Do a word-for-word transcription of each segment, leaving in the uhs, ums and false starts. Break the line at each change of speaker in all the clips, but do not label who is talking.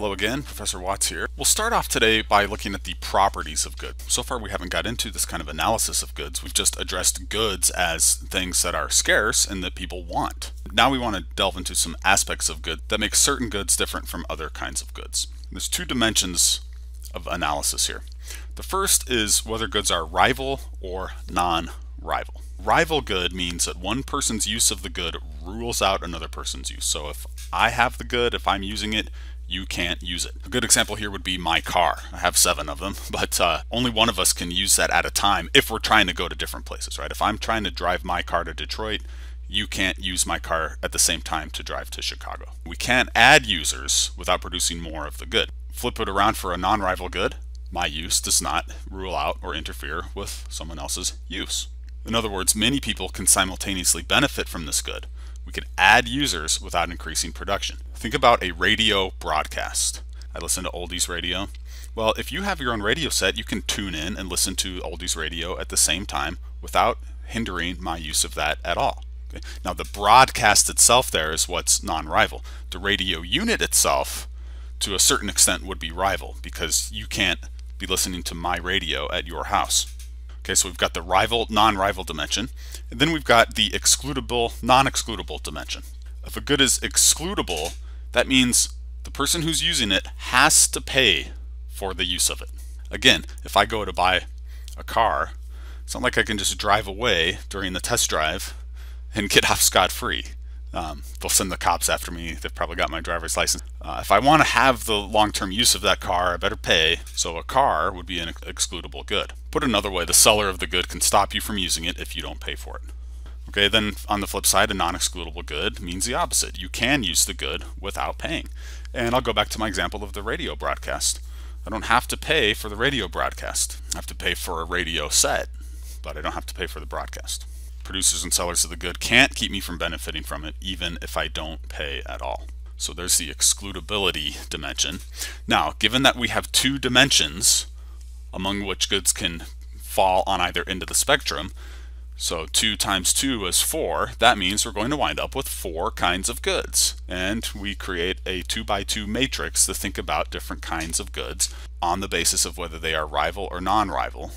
Hello again, Professor Watts here. We'll start off today by looking at the properties of goods. So far we haven't got into this kind of analysis of goods. We've just addressed goods as things that are scarce and that people want. Now we want to delve into some aspects of goods that make certain goods different from other kinds of goods. There's two dimensions of analysis here. The first is whether goods are rival or non-rival. Rival good means that one person's use of the good rules out another person's use. So if I have the good, if I'm using it, you can't use it. A good example here would be my car. I have seven of them, but uh, only one of us can use that at a time if we're trying to go to different places, right? If I'm trying to drive my car to Detroit, you can't use my car at the same time to drive to Chicago. We can't add users without producing more of the good. Flip it around for a non-rival good. My use does not rule out or interfere with someone else's use. In other words, many people can simultaneously benefit from this good. We could add users without increasing production. Think about a radio broadcast. I listen to oldies radio. Well, if you have your own radio set, you can tune in and listen to oldies radio at the same time without hindering my use of that at all. Okay? Now, the broadcast itself there is what's non-rival. The radio unit itself, to a certain extent, would be rival because you can't be listening to my radio at your house. Okay, so we've got the rival, non-rival dimension, and then we've got the excludable, non-excludable dimension. If a good is excludable, that means the person who's using it has to pay for the use of it. Again, if I go to buy a car, it's not like I can just drive away during the test drive and get off scot-free. Um, they'll send the cops after me. They've probably got my driver's license. Uh, if I want to have the long-term use of that car, I better pay. So a car would be an excludable good. Put another way, the seller of the good can stop you from using it if you don't pay for it. Okay, then on the flip side, a non-excludable good means the opposite. You can use the good without paying. And I'll go back to my example of the radio broadcast. I don't have to pay for the radio broadcast. I have to pay for a radio set, but I don't have to pay for the broadcast. Producers and sellers of the good can't keep me from benefiting from it even if I don't pay at all. So there's the excludability dimension. Now, given that we have two dimensions among which goods can fall on either end of the spectrum, so two times two is four, that means we're going to wind up with four kinds of goods. And we create a two by two matrix to think about different kinds of goods on the basis of whether they are rival or non-rival.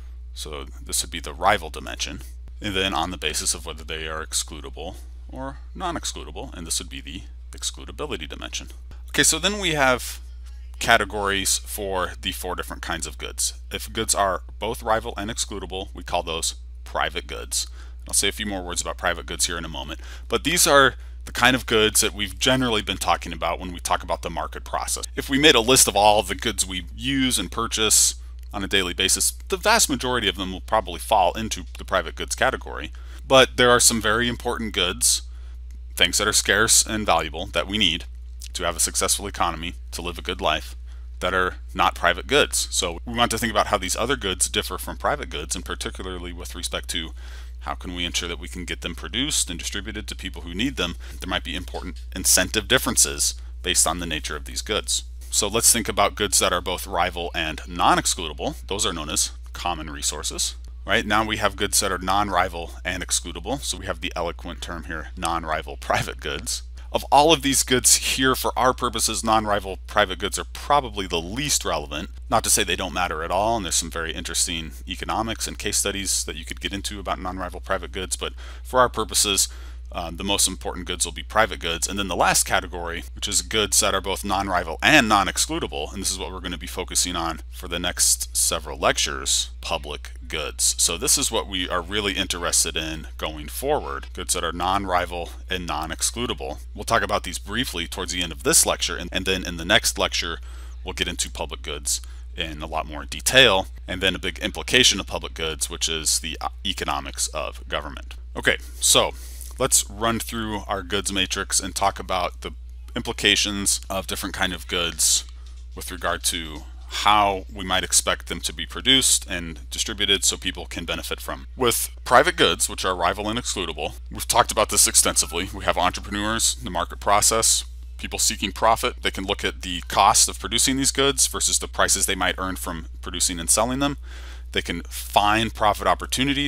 So this would be the rival dimension. And then on the basis of whether they are excludable or non-excludable, and this would be the excludability dimension. Okay, so then we have categories for the four different kinds of goods. If goods are both rival and excludable, we call those private goods. I'll say a few more words about private goods here in a moment, but these are the kind of goods that we've generally been talking about when we talk about the market process. If we made a list of all of the goods we use and purchase on a daily basis, the vast majority of them will probably fall into the private goods category. But there are some very important goods, things that are scarce and valuable that we need to have a successful economy, to live a good life, that are not private goods. So we want to think about how these other goods differ from private goods, and particularly with respect to how can we ensure that we can get them produced and distributed to people who need them. There might be important incentive differences based on the nature of these goods. So let's think about goods that are both rival and non-excludable. Those are known as common resources. Right now we have goods that are non-rival and excludable. So we have the eloquent term here, non-rival private goods. Of all of these goods here, for our purposes, non-rival private goods are probably the least relevant. Not to say they don't matter at all, and there's some very interesting economics and case studies that you could get into about non-rival private goods, but for our purposes, Um, the most important goods will be private goods. And then the last category, which is goods that are both non-rival and non-excludable, and this is what we're going to be focusing on for the next several lectures, public goods. So this is what we are really interested in going forward, goods that are non-rival and non-excludable. We'll talk about these briefly towards the end of this lecture, and, and then in the next lecture, we'll get into public goods in a lot more detail, and then a big implication of public goods, which is the economics of government. Okay, so let's run through our goods matrix and talk about the implications of different kind of goods with regard to how we might expect them to be produced and distributed so people can benefit from. With private goods, which are rival and excludable, we've talked about this extensively. We have entrepreneurs, the market process, people seeking profit. They can look at the cost of producing these goods versus the prices they might earn from producing and selling them. They can find profit opportunities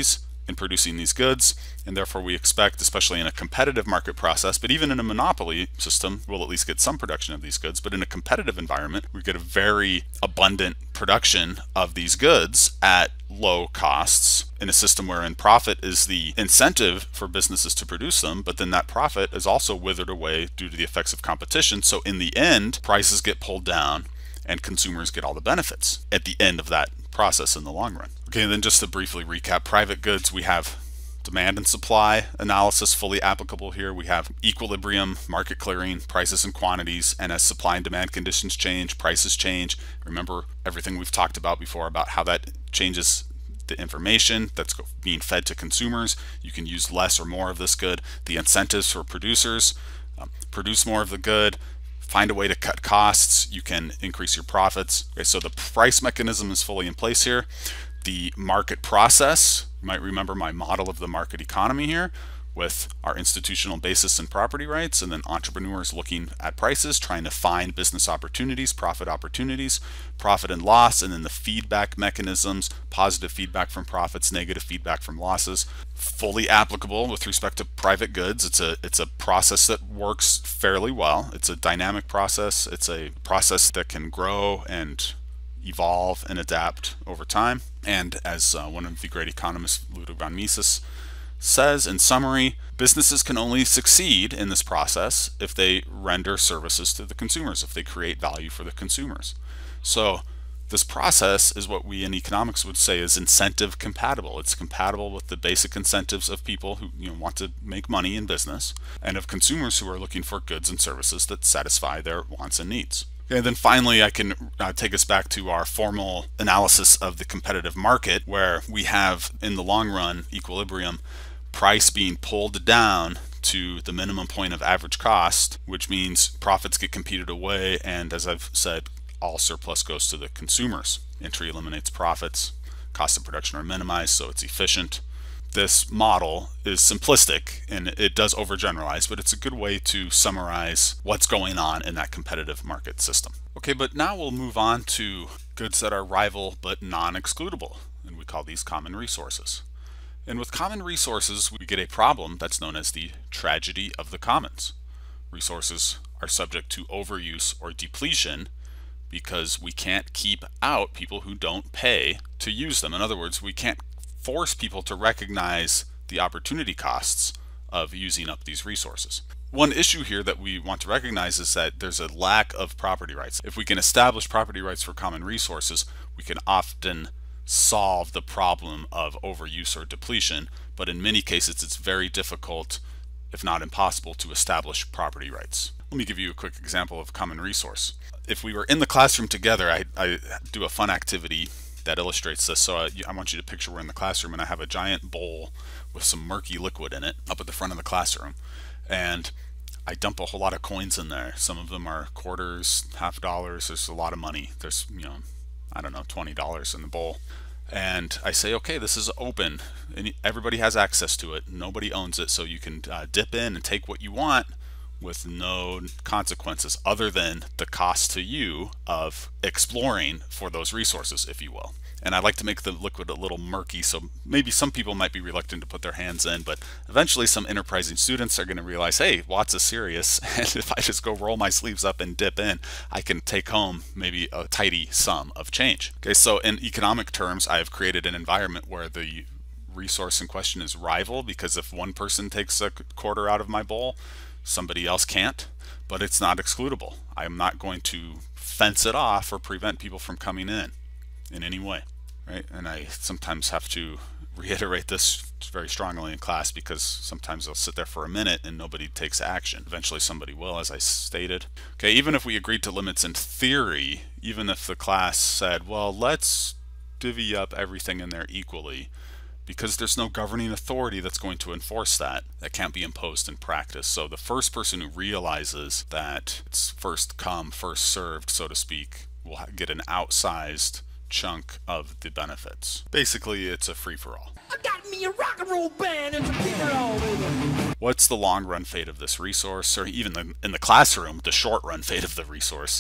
in producing these goods, and therefore we expect, especially in a competitive market process, but even in a monopoly system, we'll at least get some production of these goods. But in a competitive environment, we get a very abundant production of these goods at low costs in a system wherein profit is the incentive for businesses to produce them, but then that profit is also withered away due to the effects of competition. So in the end, prices get pulled down and consumers get all the benefits at the end of that process in the long run. Okay, then just to briefly recap, private goods, we have demand and supply analysis fully applicable here. We have equilibrium, market clearing, prices and quantities, and as supply and demand conditions change, prices change. Remember everything we've talked about before about how that changes the information that's being fed to consumers. You can use less or more of this good. The incentives for producers, um, produce more of the good, find a way to cut costs, you can increase your profits. Okay, so the price mechanism is fully in place here. The market process, you might remember my model of the market economy here with our institutional basis and property rights, and then entrepreneurs looking at prices, trying to find business opportunities, profit opportunities, profit and loss, and then the feedback mechanisms, positive feedback from profits, negative feedback from losses, fully applicable with respect to private goods. It's a it's a process that works fairly well. It's a dynamic process. It's a process that can grow and evolve and adapt over time. And as uh, one of the great economists, Ludwig von Mises, says in summary, businesses can only succeed in this process if they render services to the consumers, if they create value for the consumers. So this process is what we in economics would say is incentive compatible. It's compatible with the basic incentives of people who you know, want to make money in business, and of consumers who are looking for goods and services that satisfy their wants and needs. Okay, and then finally, I can uh, take us back to our formal analysis of the competitive market, where we have, in the long run, equilibrium, price being pulled down to the minimum point of average cost, which means profits get competed away, and as I've said, all surplus goes to the consumers. Entry eliminates profits, costs of production are minimized, so it's efficient. This model is simplistic and it does overgeneralize, but it's a good way to summarize what's going on in that competitive market system. Okay, but now we'll move on to goods that are rival but non-excludable, and we call these common resources. And with common resources, we get a problem that's known as the tragedy of the commons. Resources are subject to overuse or depletion because we can't keep out people who don't pay to use them. In other words, we can't force people to recognize the opportunity costs of using up these resources. One issue here that we want to recognize is that there's a lack of property rights. If we can establish property rights for common resources, we can often solve the problem of overuse or depletion, but in many cases it's very difficult, if not impossible, to establish property rights. Let me give you a quick example of common resource. If we were in the classroom together, I, I do a fun activity that illustrates this. So I, I want you to picture we're in the classroom and I have a giant bowl with some murky liquid in it up at the front of the classroom, and I dump a whole lot of coins in there. Some of them are quarters, half dollars. There's a lot of money. There's, you know, I don't know, twenty dollars in the bowl. And I say, okay, this is open and everybody has access to it. Nobody owns it, so you can uh, dip in and take what you want with no consequences other than the cost to you of exploring for those resources, if you will. And I like to make the liquid a little murky, so maybe some people might be reluctant to put their hands in, but eventually some enterprising students are going to realize, hey, Watts is serious, and if I just go roll my sleeves up and dip in, I can take home maybe a tidy sum of change. Okay, so in economic terms, I have created an environment where the resource in question is rival, because if one person takes a quarter out of my bowl, somebody else can't, but it's not excludable. I'm not going to fence it off or prevent people from coming in in any way, right? And I sometimes have to reiterate this very strongly in class because sometimes they'll sit there for a minute and nobody takes action. Eventually somebody will, as I stated. Okay, even if we agreed to limits in theory, even if the class said, well, let's divvy up everything in there equally, because there's no governing authority that's going to enforce that. That can't be imposed in practice. So the first person who realizes that it's first come, first served, so to speak, will get an outsized chunk of the benefits. Basically, it's a free-for-all.
I got me a rock and roll band and forget it all, baby.
What's the long-run fate of this resource, or even the, in the classroom, the short-run fate of the resource?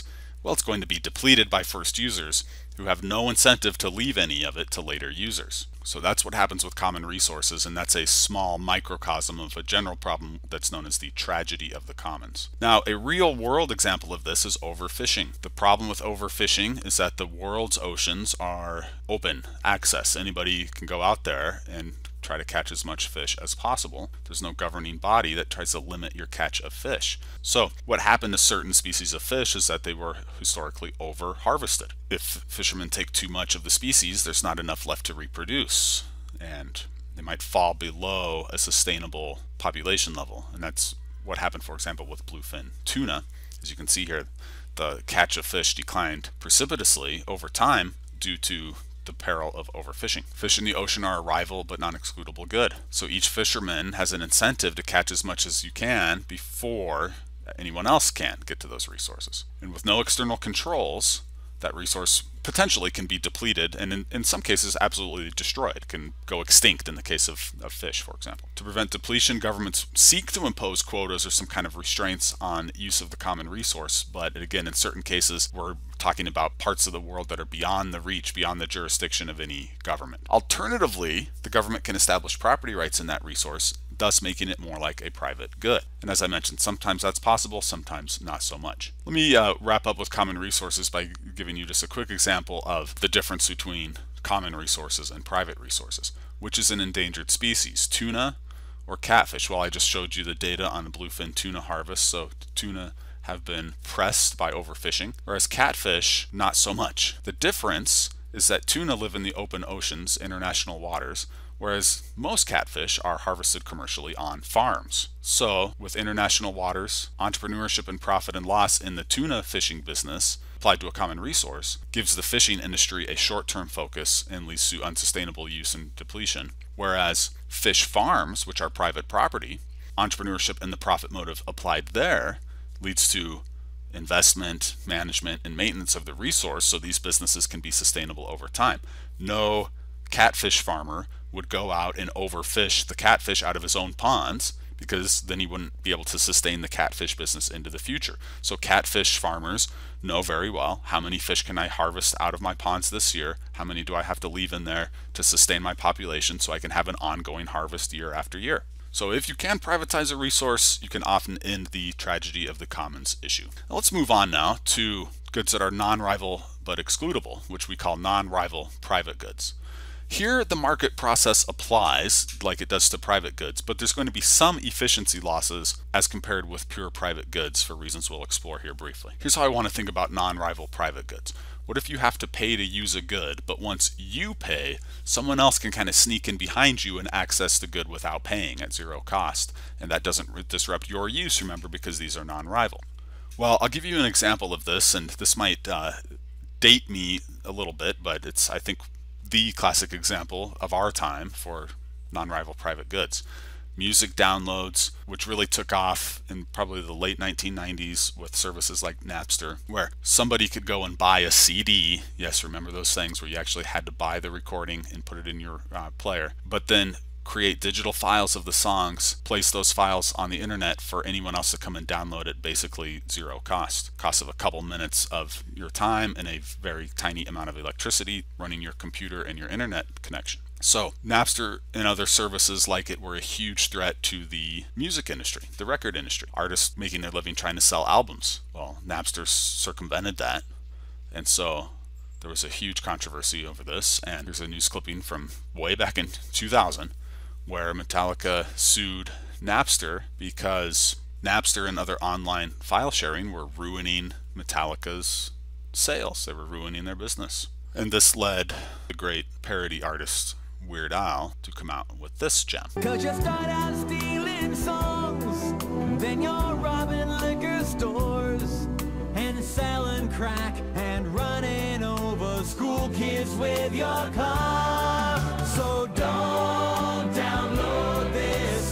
Well, it's going to be depleted by first users who have no incentive to leave any of it to later users. So that's what happens with common resources, and that's a small microcosm of a general problem that's known as the tragedy of the commons. Now, a real world example of this is overfishing. The problem with overfishing is that the world's oceans are open access. Anybody can go out there and try to catch as much fish as possible. There's no governing body that tries to limit your catch of fish. So what happened to certain species of fish is that they were historically over harvested. If fishermen take too much of the species, there's not enough left to reproduce, and they might fall below a sustainable population level. And that's what happened, for example, with bluefin tuna. As you can see here, the catch of fish declined precipitously over time due to the peril of overfishing. Fish in the ocean are a rival but non-excludable good. So each fisherman has an incentive to catch as much as you can before anyone else can get to those resources. And with no external controls, that resource potentially can be depleted and in, in some cases absolutely destroyed. It can go extinct in the case of, of fish, for example. To prevent depletion, governments seek to impose quotas or some kind of restraints on use of the common resource, but again, in certain cases, we're talking about parts of the world that are beyond the reach, beyond the jurisdiction of any government. Alternatively, the government can establish property rights in that resource, thus making it more like a private good. And as I mentioned, sometimes that's possible, sometimes not so much. Let me uh, wrap up with common resources by giving you just a quick example of the difference between common resources and private resources. Which is an endangered species, tuna or catfish? Well, I just showed you the data on the bluefin tuna harvest, so tuna have been pressed by overfishing, whereas catfish, not so much. The difference is that tuna live in the open oceans, international waters, whereas most catfish are harvested commercially on farms. So, with international waters, entrepreneurship and profit and loss in the tuna fishing business applied to a common resource gives the fishing industry a short-term focus and leads to unsustainable use and depletion. Whereas fish farms, which are private property, entrepreneurship and the profit motive applied there leads to investment, management, and maintenance of the resource so these businesses can be sustainable over time. No catfish farmer would go out and overfish the catfish out of his own ponds, because then he wouldn't be able to sustain the catfish business into the future. So catfish farmers know very well, how many fish can I harvest out of my ponds this year? How many do I have to leave in there to sustain my population so I can have an ongoing harvest year after year? So if you can privatize a resource, you can often end the tragedy of the commons issue. Now let's move on now to goods that are non-rival but excludable, which we call non-rival private goods. Here the market process applies like it does to private goods, but there's going to be some efficiency losses as compared with pure private goods for reasons we'll explore here briefly. Here's how I want to think about non-rival private goods. What if you have to pay to use a good, but once you pay, someone else can kind of sneak in behind you and access the good without paying at zero cost, and that doesn't disrupt your use, remember, because these are non-rival. Well, I'll give you an example of this, and this might uh, date me a little bit, but it's, I think, the classic example of our time for non-rival private goods. Music downloads, which really took off in probably the late nineteen nineties with services like Napster, where somebody could go and buy a C D. Yes, remember those things where you actually had to buy the recording and put it in your uh, player, but then create digital files of the songs, place those files on the internet for anyone else to come and download at basically zero cost. Cost of a couple minutes of your time and a very tiny amount of electricity running your computer and your internet connection. So Napster and other services like it were a huge threat to the music industry, the record industry. Artists making their living trying to sell albums. Well, Napster circumvented that, and so there was a huge controversy over this. And there's a news clipping from way back in two thousand where Metallica sued Napster because Napster and other online file sharing were ruining Metallica's sales. They were ruining their business. And this led the great parody artist Weird Al to come out with this gem.
Cause you start out stealing songs, then you're robbing liquor stores and selling crack and running over school kids with your car. So don't download this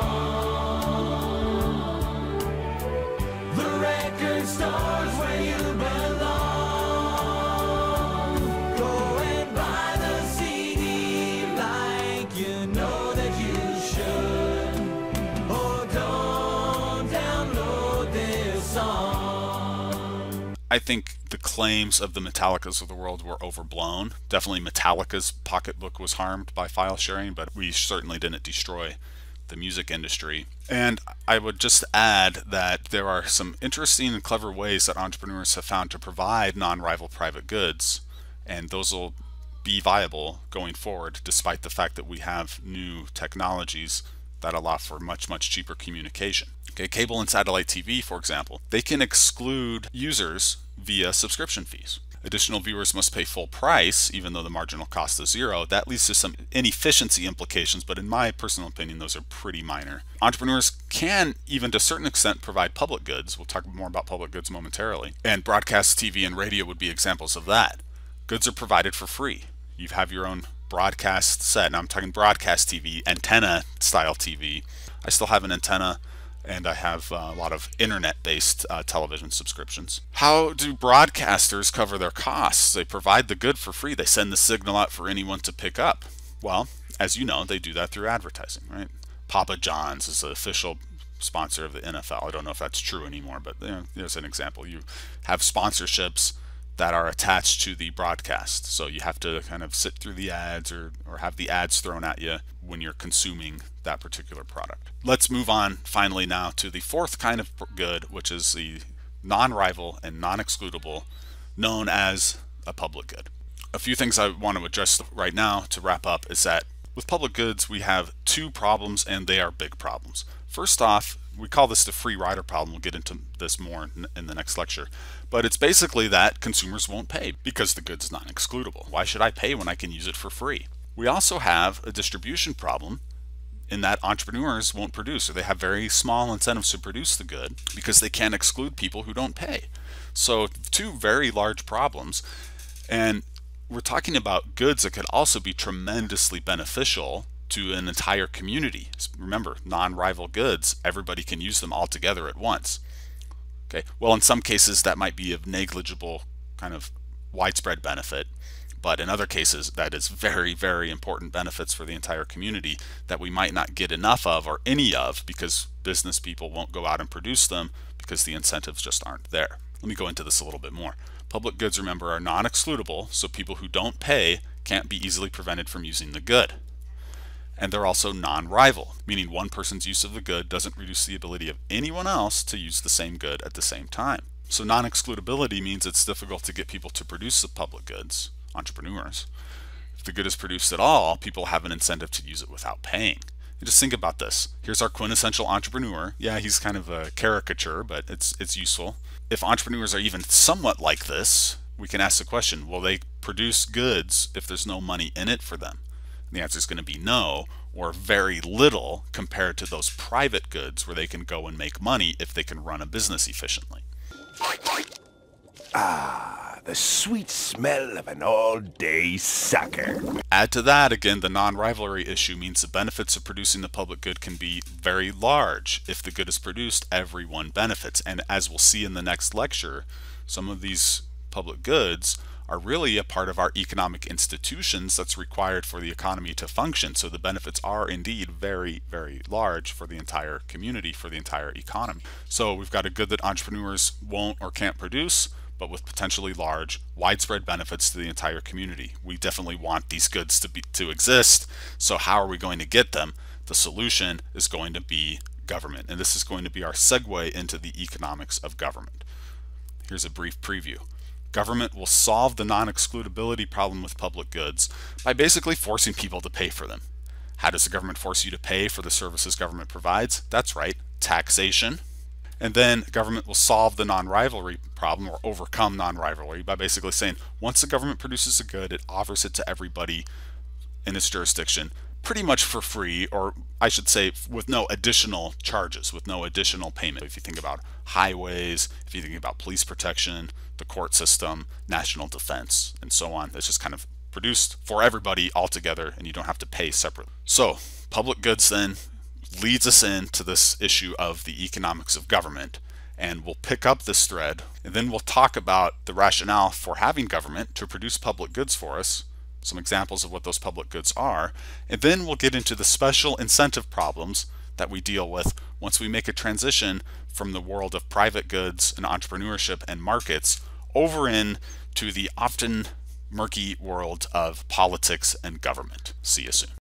song. The record store's where you belong. Go and buy the C D like you know that you should. Or don't download this song.
I think claims of the Metallicas of the world were overblown. Definitely Metallica's pocketbook was harmed by file sharing, but we certainly didn't destroy the music industry. And I would just add that there are some interesting and clever ways that entrepreneurs have found to provide non-rival private goods, and those will be viable going forward despite the fact that we have new technologies that allow for much much cheaper communication. Okay, cable and satellite T V, for example, they can exclude users via subscription fees. Additional viewers must pay full price even though the marginal cost is zero. That leads to some inefficiency implications, but in my personal opinion those are pretty minor. Entrepreneurs can, even to a certain extent, provide public goods. We'll talk more about public goods momentarily, and broadcast T V and radio would be examples of that. Goods are provided for free. You have your own broadcast set. Now I'm talking broadcast T V, antenna style T V. I still have an antenna, and I have uh, a lot of internet-based uh, television subscriptions. How do broadcasters cover their costs? They provide the good for free. They send the signal out for anyone to pick up. Well, as you know, they do that through advertising, right? Papa John's is the official sponsor of the N F L. I don't know if that's true anymore, but you know, there's an example. You have sponsorships that are attached to the broadcast, so you have to kind of sit through the ads or, or have the ads thrown at you when you're consuming that particular product. Let's move on finally now to the fourth kind of good, which is the non-rival and non-excludable, known as a public good. A few things I want to address right now to wrap up is that with public goods we have two problems, and they are big problems. First off, we call this the free rider problem. We'll get into this more in the next lecture, but it's basically that consumers won't pay because the goods is non-excludable. Why should I pay when I can use it for free? We also have a distribution problem in that entrepreneurs won't produce, or they have very small incentives to produce the good because they can't exclude people who don't pay. So two very large problems, and we're talking about goods that could also be tremendously beneficial to an entire community. Remember, non-rival goods, everybody can use them all together at once. Okay, well in some cases that might be of negligible kind of widespread benefit, but in other cases that is very, very important benefits for the entire community that we might not get enough of or any of because business people won't go out and produce them because the incentives just aren't there. Let me go into this a little bit more. Public goods, remember, are non-excludable, so people who don't pay can't be easily prevented from using the good. And they're also non-rival, meaning one person's use of the good doesn't reduce the ability of anyone else to use the same good at the same time. So non-excludability means it's difficult to get people to produce the public goods, entrepreneurs. If the good is produced at all, people have an incentive to use it without paying. And just think about this. Here's our quintessential entrepreneur. Yeah, he's kind of a caricature, but it's it's useful. If entrepreneurs are even somewhat like this, we can ask the question, will they produce goods if there's no money in it for them? And the answer is going to be no, or very little compared to those private goods where they can go and make money if they can run a business efficiently.
Ah, the sweet smell of an all-day sucker.
Add to that, again, the non-rivalry issue means the benefits of producing the public good can be very large. If the good is produced, everyone benefits. And as we'll see in the next lecture, some of these public goods are really a part of our economic institutions that's required for the economy to function. So the benefits are indeed very, very large for the entire community, for the entire economy. So we've got a good that entrepreneurs won't or can't produce, but with potentially large, widespread benefits to the entire community. We definitely want these goods to be to exist. So how are we going to get them? The solution is going to be government, and this is going to be our segue into the economics of government. Here's a brief preview. Government will solve the non-excludability problem with public goods by basically forcing people to pay for them. How does the government force you to pay for the services government provides? That's right, taxation. And then government will solve the non-rivalry problem, or overcome non-rivalry, by basically saying once the government produces a good, it offers it to everybody in its jurisdiction pretty much for free, or I should say with no additional charges, with no additional payment. If you think about highways, if you think about police protection, the court system, national defense, and so on, it's just kind of produced for everybody all together and you don't have to pay separately. So public goods then leads us into this issue of the economics of government, and we'll pick up this thread and then we'll talk about the rationale for having government to produce public goods for us, some examples of what those public goods are, and then we'll get into the special incentive problems that we deal with once we make a transition from the world of private goods and entrepreneurship and markets over in to the often murky world of politics and government. See you soon.